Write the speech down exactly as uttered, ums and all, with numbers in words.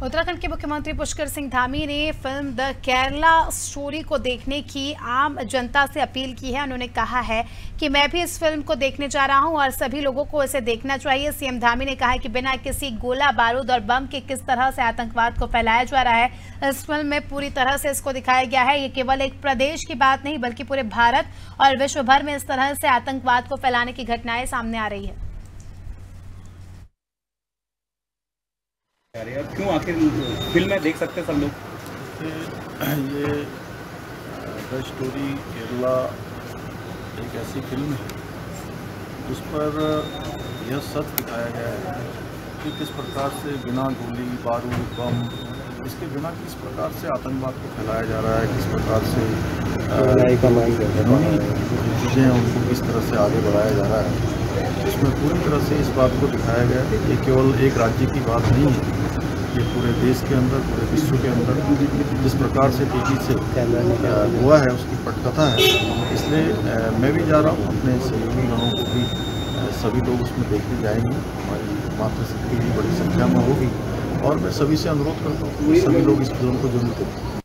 उत्तराखंड के मुख्यमंत्री पुष्कर सिंह धामी ने फिल्म द केरला स्टोरी को देखने की आम जनता से अपील की है। उन्होंने कहा है कि मैं भी इस फिल्म को देखने जा रहा हूं और सभी लोगों को इसे देखना चाहिए। सीएम धामी ने कहा है कि बिना किसी गोला बारूद और बम के किस तरह से आतंकवाद को फैलाया जा रहा है, इस फिल्म में पूरी तरह से इसको दिखाया गया है। ये केवल एक प्रदेश की बात नहीं बल्कि पूरे भारत और विश्व भर में इस तरह से आतंकवाद को फैलाने की घटनाएं सामने आ रही है। क्यों आखिर फिल्म में देख सकते हैं सब लोग? ये द स्टोरी केरला एक ऐसी फिल्म है जिस पर यह सच दिखाया गया है कि किस प्रकार से बिना गोली बारूद बम इसके बिना किस प्रकार से आतंकवाद को फैलाया जा रहा है, किस प्रकार से कानूनी चीज़ें हैं उनको किस तरह से आगे बढ़ाया जा रहा है। इसमें पूरी तरह से इस बात को दिखाया गया है कि ये केवल एक राज्य की बात नहीं है, ये पूरे देश के अंदर पूरे विश्व के अंदर जिस प्रकार से तेजी से हुआ है उसकी पटकथा है। इसलिए मैं भी जा रहा हूँ, अपने सहयोगी गणों को भी सभी लोग उसमें देखने जाएंगे। हमारी मातृशक्ति भी बड़ी संख्या में होगी और मैं सभी से अनुरोध करता हूँ कि सभी लोग इस फिल्म को जरूर देखें।